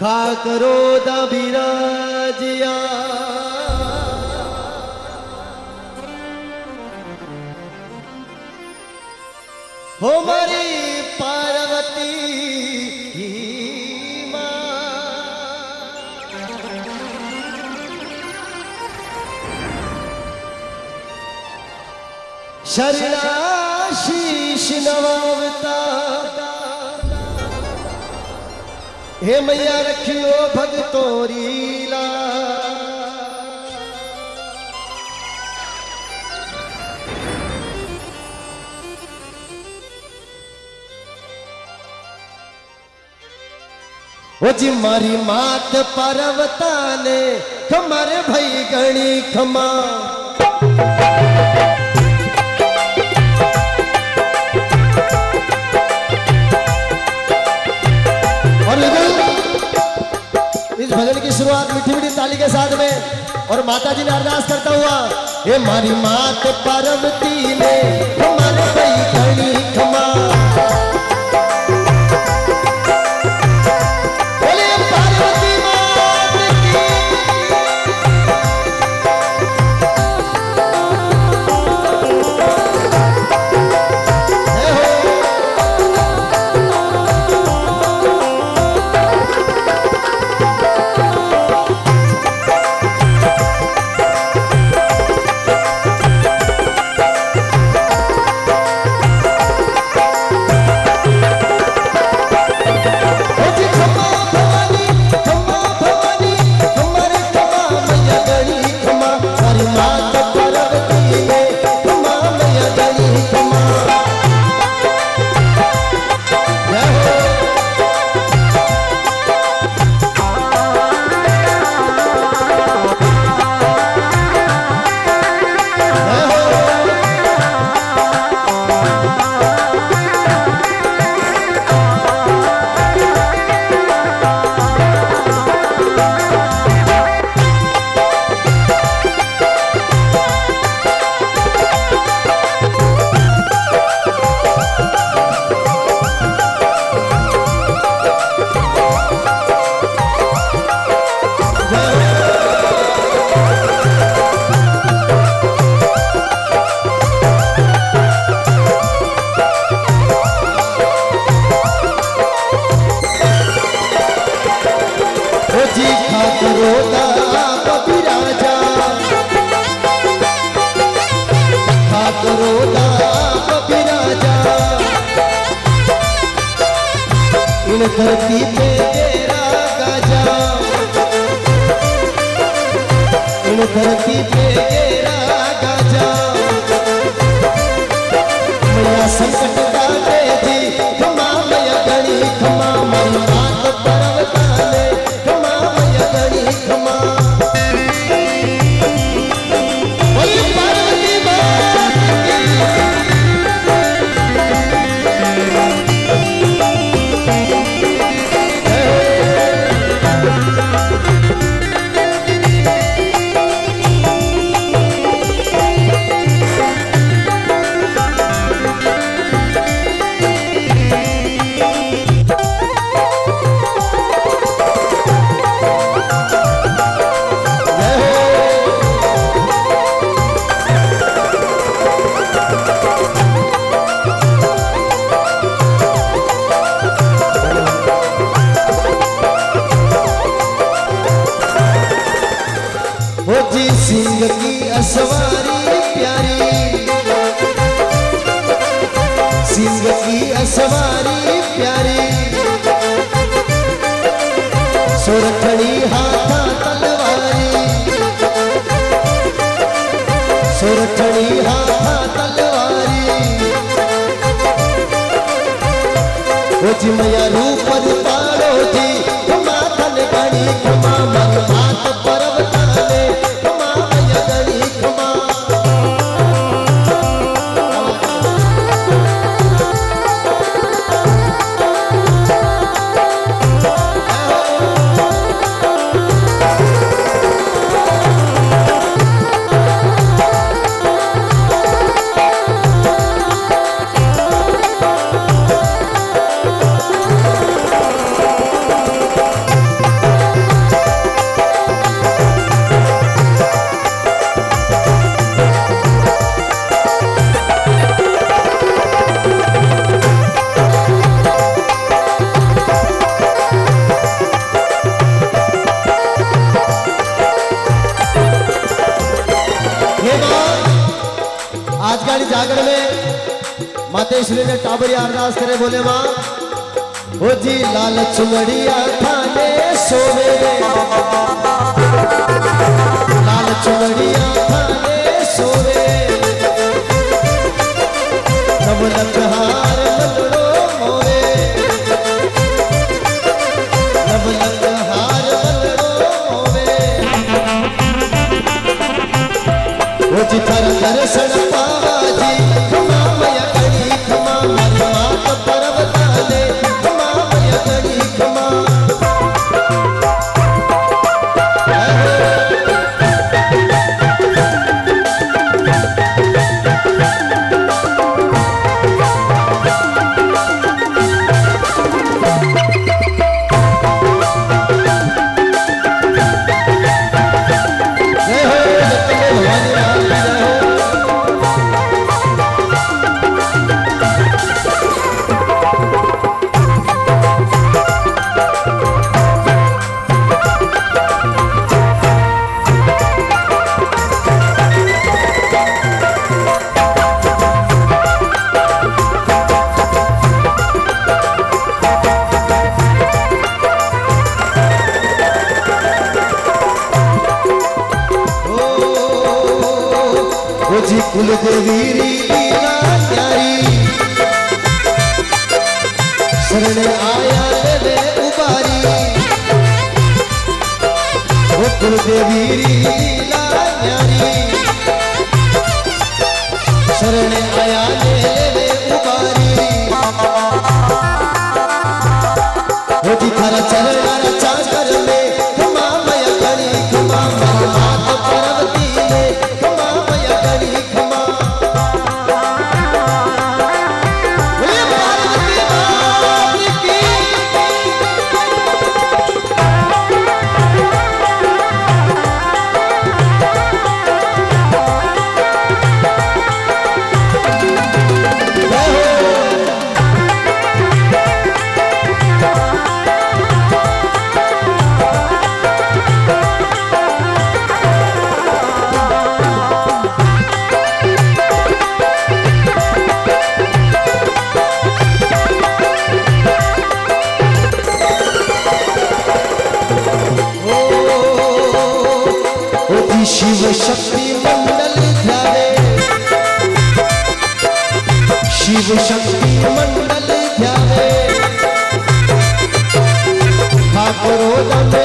खाकरो दा बिराजिया हो मारी पार्वती शरणा शीश नवावता हे मैया रखियो भगतोरी ला ओ जी मारी मात पर्वता ने खमर भई गणी खमा इस भजन की शुरुआत मीठी मीठी ताली के साथ में और माता जी ने अरदास करता हुआ हे मारी मात पार्वती ने हमारे भई गणी खमा बोले पार्वती मात की धरती पे तेरा गजा इन धरती पे तेरा गजा मैया संकट काटे जी खमा मैया गणी खमा मारी मात पर्वता ने खमा मैया गणी खमा पार्वती मात सिंह की असवारी प्यारी सिंह की असवारी प्यारी सुरखड़ी हाथा तलवारी सुरखड़ी हाथा तलवारी ओ जी मैया रूप रूपालो जी माथन गणी खमा मन मात पर्वता ने आज गाड़ी जागरण में मातेश्वरी ने टाबरिया अरदास करे, बोले माँ ओ जी लाल चुमड़िया थाने सोवे रे, लाल चुमड़िया थाने सोवे, नवलख हार मनड़ो मोवे, नवलख हार मनड़ो मोवे, ओ जी थारा दर्शन पावा जी, खमा मया कड़ी खमा, मारी मात पर्वताने, खमा मया कड़ी खमा। जी कुल देवी लीला न्यारी, शरण आया ले उबारी, ओ कुल देवी लीला न्यारी, शरण आया ले उबारी, ओ जी थारा चरण रचा कर में, खमा मया कड़ी खमा, मात पर्वती में, खमा मया कड़ी खमा। शिव शक्ति मंडल ध्यावे, शिव शक्ति मंडल ध्यावे, ठाकुरों